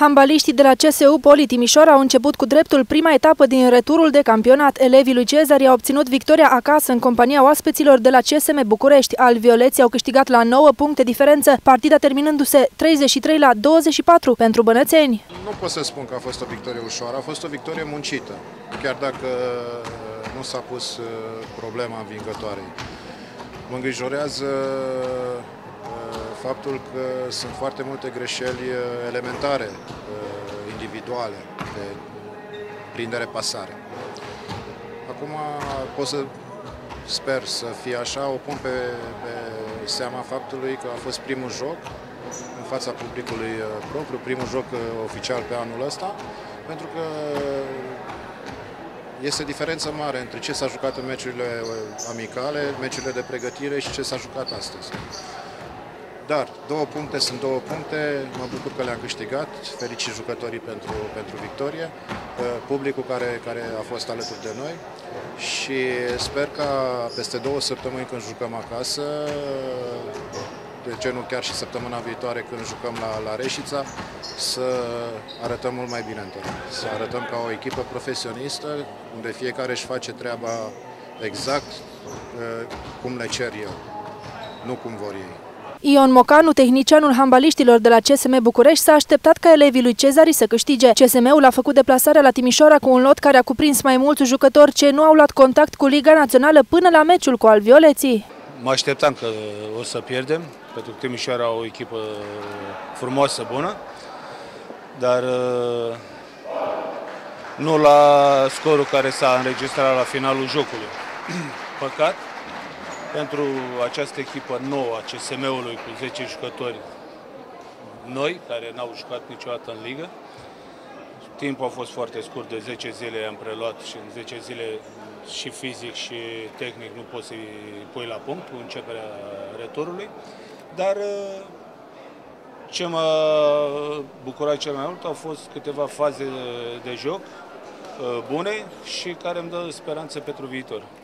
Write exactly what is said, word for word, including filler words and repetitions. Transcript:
Handbaliștii de la C S U Poli Timișoara au început cu dreptul prima etapă din returul de campionat. Elevii lui Cezari au obținut victoria acasă în compania oaspeților de la C S M București. Alvioleții au câștigat la nouă puncte diferență, partida terminându-se treizeci și trei la douăzeci și patru pentru bănățeni. Nu pot să spun că a fost o victorie ușoară, a fost o victorie muncită, chiar dacă nu s-a pus problema învingătoarei. Mă îngrijorează faptul că sunt foarte multe greșeli elementare, individuale, de prindere-pasare. Acum pot să sper să fie așa, o pun pe, pe seama faptului că a fost primul joc în fața publicului propriu, primul joc oficial pe anul ăsta, pentru că este diferență mare între ce s-a jucat în meciurile amicale, meciurile de pregătire și ce s-a jucat astăzi. Dar două puncte sunt două puncte, mă bucur că le-am câștigat, felicit jucătorii pentru, pentru victorie, publicul care, care a fost alături de noi și sper ca peste două săptămâni când jucăm acasă, de ce nu chiar și săptămâna viitoare când jucăm la, la Reșița, să arătăm mult mai bine în teren. Să arătăm ca o echipă profesionistă, unde fiecare își face treaba exact cum le cer eu, nu cum vor ei. Ion Mocanu, tehnicianul handbaliștilor de la C S M București, s-a așteptat ca elevii lui Cezari să câștige. C S M-ul a făcut deplasarea la Timișoara cu un lot care a cuprins mai mulți jucători ce nu au luat contact cu Liga Națională până la meciul cu alvioleții. Mă așteptam că o să pierdem, pentru că Timișoara o echipă frumoasă, bună, dar nu la scorul care s-a înregistrat la finalul jocului. Păcat pentru această echipă nouă a C S M-ului cu zece jucători noi, care n-au jucat niciodată în ligă. Timpul a fost foarte scurt, de zece zile am preluat și în zece zile și fizic și tehnic nu poți să-i pui la punct cu începerea returului. Dar ce m-a bucurat cel mai mult au fost câteva faze de joc bune și care îmi dă speranțe pentru viitor.